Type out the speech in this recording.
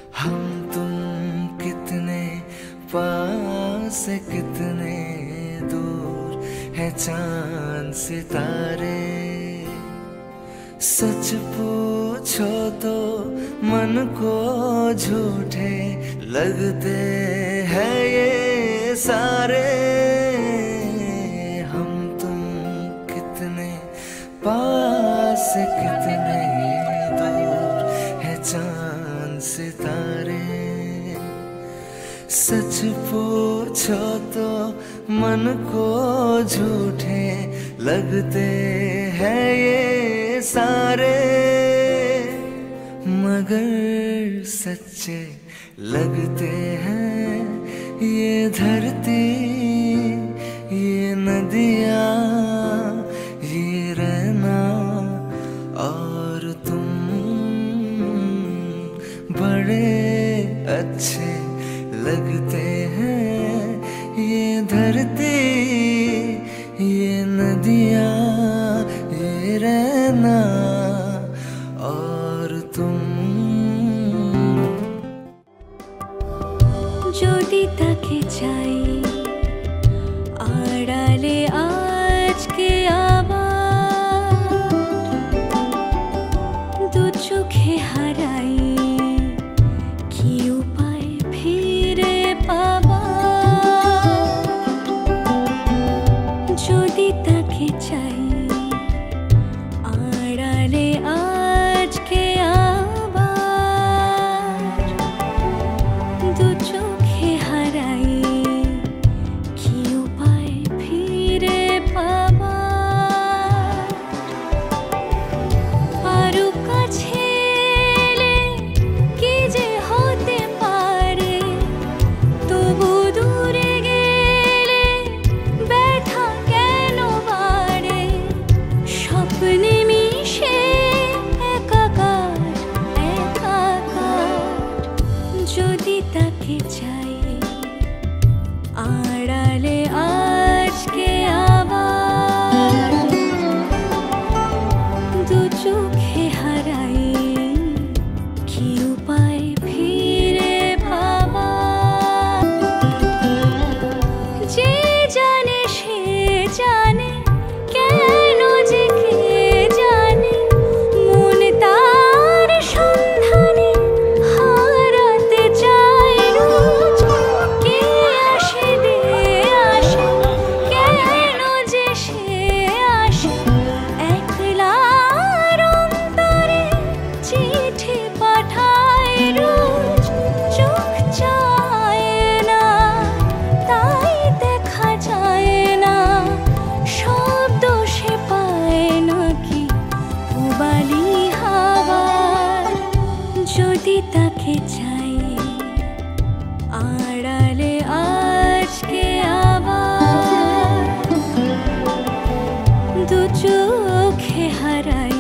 हम तुम कितने पास है, कितने दूर है चांद सितारे। सच पूछो तो मन को झूठे लगते हैं ये सारे। हम तुम कितने पास है, कितने दूर है चांद सितारे। सच पूछो तो मन को झूठे लगते हैं ये सारे, मगर सच्चे लगते हैं ये धरती, ये नदियाँ, ये रहना और तुम। बड़े अच्छे लगते हैं ये धरती, ये नदियाँ, ये रहना और तुम। যদি তাকে চাই আড়ালে আজকে আবার, দু চোখে হারাই কি উপায় ফিরে পাবার। যদি তাকে চাই আড়ালে আজকে আবার, দু চোখে হারাই কি উপায় ফিরে পাবার। আরো কাছে এলে কি যে হতে পারে, তবু দূরে গেলে ব্যথা কেন বাড়ে। স্বপ্নে মিশে একাকার একাকার, যদি তাকে চাই আড়ালে আজকে আবার, দু চোখে হারাই কি উপায় ফিরে পাবার। যে জানে সে জানে, কেন যে কে জানে, মন তার সন্ধানে হারাতে চায় রোজ। কে আসে দে আসে, কেন যে সে আসে, একলার অন্তরে চিঠি পাঠায় রোজ। চোখ চায় না তাই দেখা যায় না, শব্দ সে পায় নাকি পুবালি হাওয়ার। যদি তাকে চাই আড়ালে আজকে আবার, দু চোখে হারাই